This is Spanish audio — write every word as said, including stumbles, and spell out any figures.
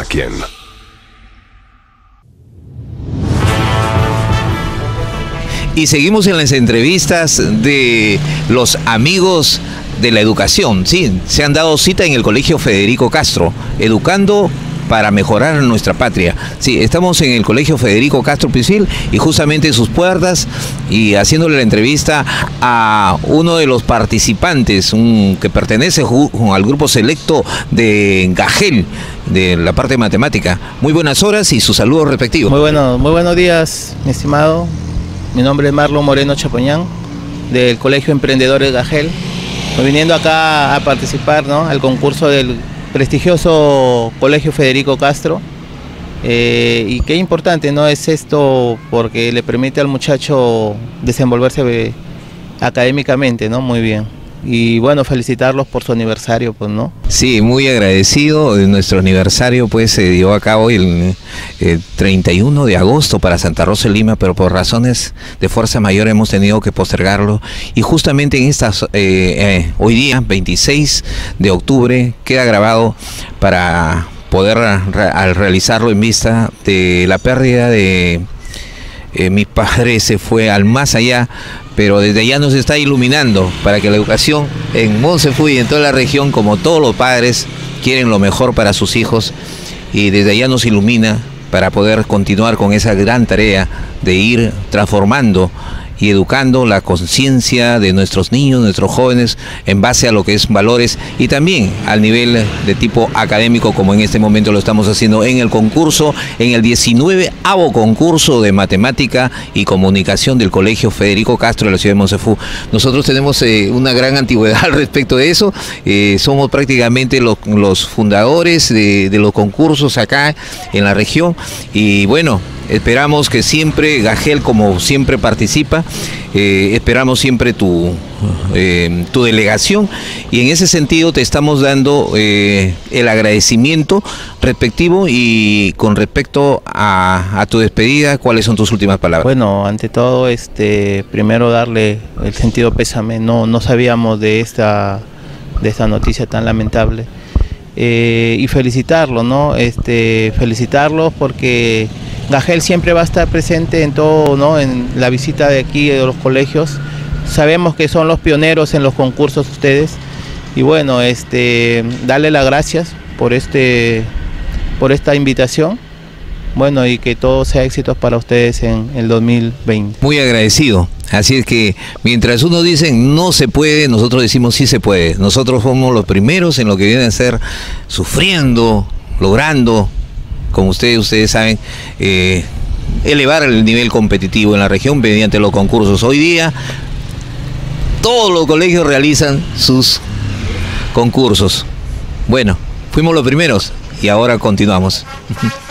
quien. Y seguimos en las entrevistas de los amigos de la educación. Sí, se han dado cita en el Colegio Federico Castro, educando para mejorar nuestra patria. Sí, estamos en el Colegio Federico Castro Pisil y justamente en sus puertas y haciéndole la entrevista a uno de los participantes, un, que pertenece al grupo selecto de Gagel, de la parte de matemática. Muy buenas horas y sus saludos respectivos. Muy, bueno, muy buenos días, mi estimado. Mi nombre es Marlon Moreno Chapoñán, del Colegio Emprendedores Gagel. Estoy viniendo acá a participar, ¿no?, al concurso del prestigioso Colegio Federico Castro. Eh, y qué importante, ¿no?, es esto, porque le permite al muchacho desenvolverse académicamente, ¿no?, muy bien. Y bueno, felicitarlos por su aniversario, pues, ¿no? Sí, muy agradecido. Nuestro aniversario pues se dio a cabo el, el treinta y uno de agosto para Santa Rosa de Lima, pero por razones de fuerza mayor hemos tenido que postergarlo. Y justamente en estas, eh, eh, hoy día, veintiséis de octubre, queda grabado para poder al realizarlo en vista de la pérdida de eh, mi padre. Se fue al más allá, pero desde allá nos está iluminando para que la educación en Monsefu y en toda la región, como todos los padres, quieren lo mejor para sus hijos, y desde allá nos ilumina para poder continuar con esa gran tarea de ir transformando y educando la conciencia de nuestros niños, nuestros jóvenes, en base a lo que es valores y también al nivel de tipo académico, como en este momento lo estamos haciendo en el concurso, en el diecinueavo concurso de matemática y comunicación del Colegio Federico Castro de la ciudad de Monsefu. Nosotros tenemos eh, una gran antigüedad al respecto de eso. Eh, somos prácticamente los, los fundadores de, de los concursos acá en la región, y bueno, esperamos que siempre Gagel, como siempre participa, eh, esperamos siempre tu, eh, tu delegación, y en ese sentido te estamos dando eh, el agradecimiento respectivo. Y con respecto a, a tu despedida, ¿cuáles son tus últimas palabras? Bueno, ante todo, este, primero darle el sentido pésame. No, no sabíamos de esta, de esta noticia tan lamentable. Eh, y felicitarlo, ¿no? Este, felicitarlos porque Gagel siempre va a estar presente en todo, ¿no?, en la visita de aquí de los colegios. Sabemos que son los pioneros en los concursos ustedes, y bueno, este, darle las gracias por este, por esta invitación. Bueno, y que todo sea éxitos para ustedes en el dos mil veinte. Muy agradecido. Así es que mientras unos dicen no se puede, nosotros decimos sí se puede. Nosotros somos los primeros en lo que viene a ser sufriendo, logrando, como ustedes, ustedes saben, eh, elevar el nivel competitivo en la región mediante los concursos. Hoy día todos los colegios realizan sus concursos. Bueno, fuimos los primeros y ahora continuamos.